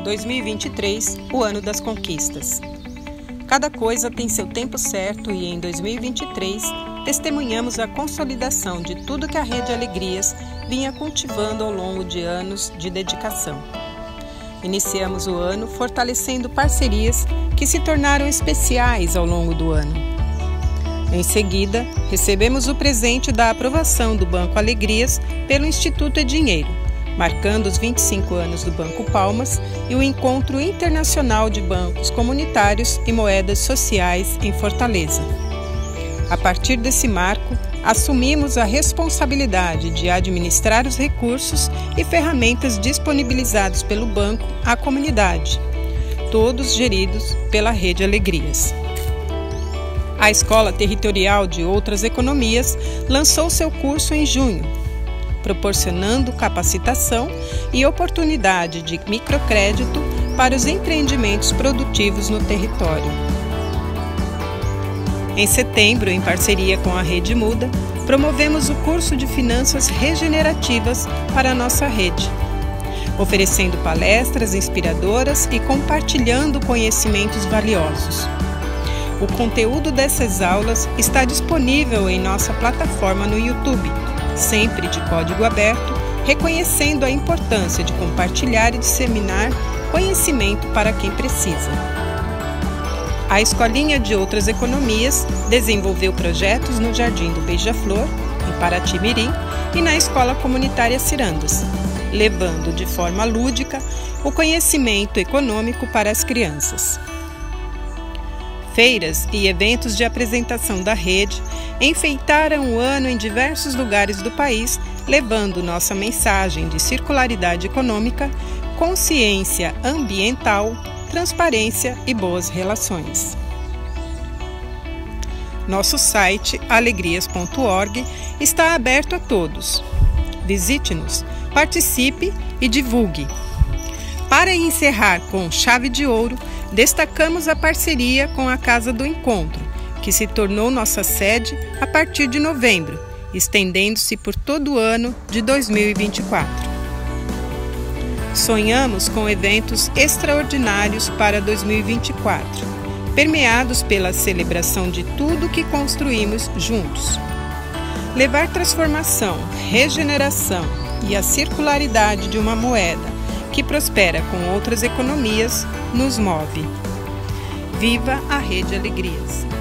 2023, o ano das conquistas. Cada coisa tem seu tempo certo e em 2023 testemunhamos a consolidação de tudo que a Rede Alegrias vinha cultivando ao longo de anos de dedicação. Iniciamos o ano fortalecendo parcerias que se tornaram especiais ao longo do ano. Em seguida, recebemos o presente da aprovação do Banco Alegrias pelo Instituto Edinheiro, marcando os 25 anos do Banco Palmas e o Encontro Internacional de Bancos Comunitários e Moedas Sociais em Fortaleza. A partir desse marco, assumimos a responsabilidade de administrar os recursos e ferramentas disponibilizados pelo banco à comunidade, todos geridos pela Rede Alegrias. A Escola Territorial de Outras Economias lançou seu curso em junho, proporcionando capacitação e oportunidade de microcrédito para os empreendimentos produtivos no território. Em setembro, em parceria com a Rede Muda, promovemos o curso de Finanças Regenerativas para a nossa rede, oferecendo palestras inspiradoras e compartilhando conhecimentos valiosos. O conteúdo dessas aulas está disponível em nossa plataforma no YouTube, sempre de código aberto, reconhecendo a importância de compartilhar e disseminar conhecimento para quem precisa. A Escolinha de Outras Economias desenvolveu projetos no Jardim do Beija-Flor, em Paraty-Mirim, e na Escola Comunitária Cirandas, levando de forma lúdica o conhecimento econômico para as crianças. Feiras e eventos de apresentação da rede enfeitaram o ano em diversos lugares do país, levando nossa mensagem de circularidade econômica, consciência ambiental, transparência e boas relações. Nosso site alegrias.org está aberto a todos. Visite-nos, participe e divulgue. Para encerrar com chave de ouro, destacamos a parceria com a Casa do Encontro, que se tornou nossa sede a partir de novembro, estendendo-se por todo o ano de 2024. Sonhamos com eventos extraordinários para 2024, permeados pela celebração de tudo que construímos juntos. Levar transformação, regeneração e a circularidade de uma moeda que prospera com outras economias nos move. Viva a Rede Alegrias!